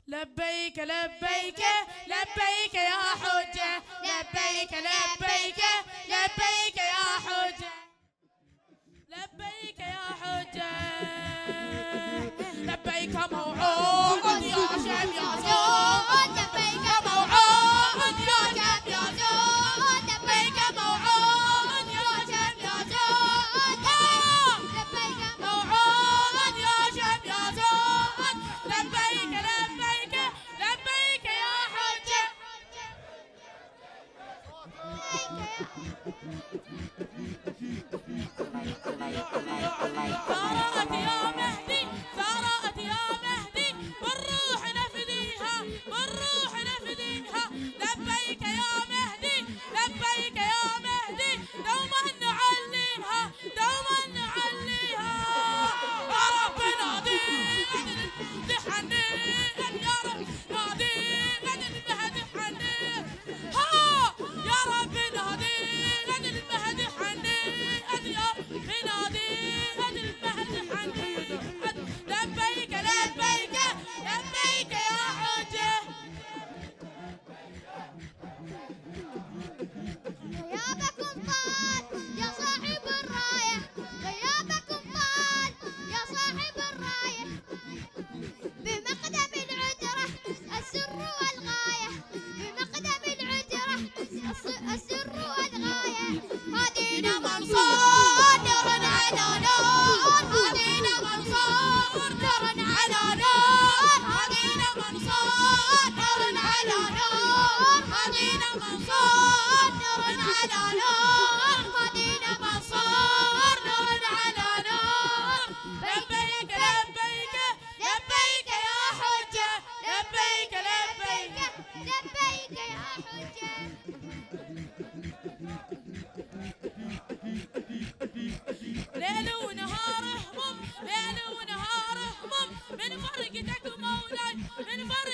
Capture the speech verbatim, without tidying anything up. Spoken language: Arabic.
لبيك لبيك لبيك يا حجة، لبيك لبيك لبيك يا حجة، لبيك يا حجة، لبيك موعود يا شم يا زود، لبيك موعود يا شم يا زود، لبيك موعود يا شم يا زود، لبيك موعود يا شم يا زود، لبيك لبيك لبيك يا حجة. ثارت يا مهدي ثارت يا مهدي بالروح نفديها بالروح نفديها، لبيك يا مهدي لبيك يا مهدي دوما نعليها دوما نعليها، يا رب نادينا المهدي حنين يا رب نادينا المهدي حنين، ها يا رب نادينا المهدي حنين يا رب نادينا المهدي حنين، لبيك لبيك لبيك يا حجة. غيابكم طال يا صاحب الراية، غيابكم طال يا صاحب الراية، بمقدم العجرة السر والغاية، بمقدم العجرة السر والغاية، هادينا منصور نور على نور، هادينا منصور نور على نور، هادينا منصور نور على نور، هادينا منصور نور على نور، هادينا منصور نور على نور، لبيك لبيك لبيك يا حجة، لبيك لبيك لبيك يا حجة. ليل ونهار هموم ليل ونهار هموم من فرقتك مولاي من فرقتك